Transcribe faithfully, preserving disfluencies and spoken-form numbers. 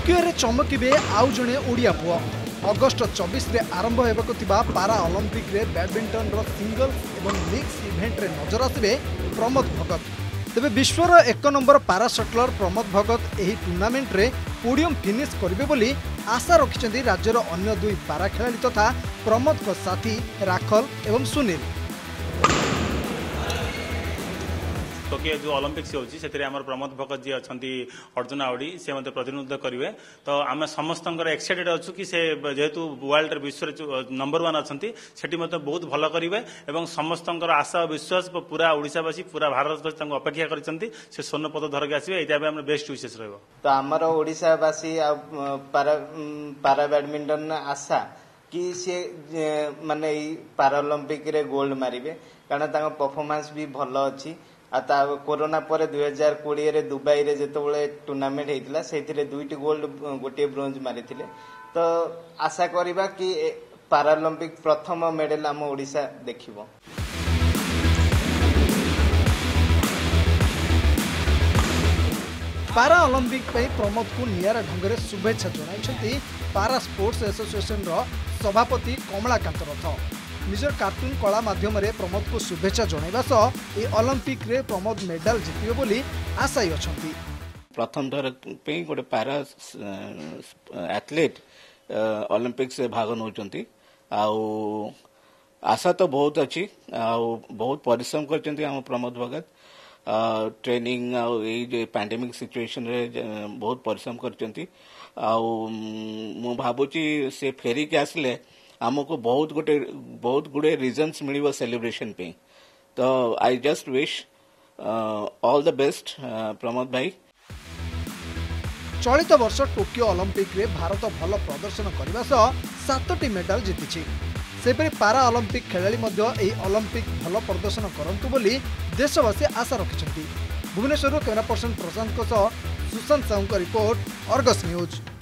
Tokyo रे चमकिबे आउ जणे ओडिया पुओ। अगस्ट चौबीस रे आरंभ हेबाकु थिबा पारा ओलंपिक रे बैडमिंटन रो सिंगल्स एवं मिक्स इवेंट रे नजर आसिबे प्रमोद भगत। तेबे विश्वर एक नंबर पारा शटलर प्रमोद भगत एही टूर्नामेंट रे पोडियम फिनिश करिबे बोली आशा रखिछन्ती राज्यर अन्य दुई पारा खेलाड़ी तथा प्रमोद को साथी राखल एवं सुनील। टोकियो जो ओलंपिक्स होची सेतरे हमर प्रमोद भगत जी अछंती अर्जुन आवडी से मते प्रतिनिधित्व करिवे। तो आम समस्त एक्साइटेड अच्छु कि से जेहेतु वर्ल्ड विश्व नंबर वन अछंती सेठी मते बहुत भल करिवे एवं समस्त आशा विश्वास पूरा ओडिशावासी पूरा भारतवासी तांको अपेक्षा करिसंती से स्वर्ण पदक धरके आसीबे। एटा बे हमर बेस्ट विशेष रहबो। तो हमर ओडिशावासी पारा पारा बैडमिंटन आशा कि से माने पाराओलंपिक रे गोल्ड मारिबे कारण तांको परफॉर्मेंस भी भल अछि। आता कोरोना पर दुई हजार कोड़े रे दुबई रे जेतबेले टूर्नामेंट हेतिला सेथिरे दुईटी गोल्ड गोटे ब्रोंज मारिथिले। तो आशा करिबा कि पाराओलंपिक प्रथम मेडल हम ओडिशा देखिबो। पारा ओलंपिक पे प्रमोद को नियारा ढंग से शुभेच्छा जणाइछन्ती पारा स्पोर्ट्स एसोसिएशन रो सभापति कमलाकांत रथ। निजर कार्टून कला माध्यम रे प्रमोद को शुभेच्छा जणाइबा सह ए ओलंपिक रे प्रमोद मेडल जितियो बोली आशाई अछन्ती। प्रथम थर पे गोटे पारा एथलीट ओलंपिक से भाग नौचंती आउ आशा तो बहुत अच्छी आउ बहुत परिश्रम करचंती हम प्रमोद भगत। ट्रेनिंग आउ ए जे पैंडेमिक सिचुएशन रे बहुत परिश्रम करचंती आउ मु भाबुची से फेरी के आसले हमको बहुत गोटे बहुत गुडे रीजन्स मिलिबो सेलिब्रेशन पे। तो I just wish all the best Pramod भाई। चलित वर्ष टोकियो ओलंपिक रे भारत भल प्रदर्शन करने सह सातटी मेडल जीति। सेपरि पारा ओलंपिक खेलाड़ी मध्य एही ओलंपिक भल प्रदर्शन करंतु बोली देशवासी आशा रखिछन्ती। भुवनेश्वर कैमरा पर्सन प्रशांत को सह सुशांत साहू का रिपोर्ट, अर्गस न्यूज।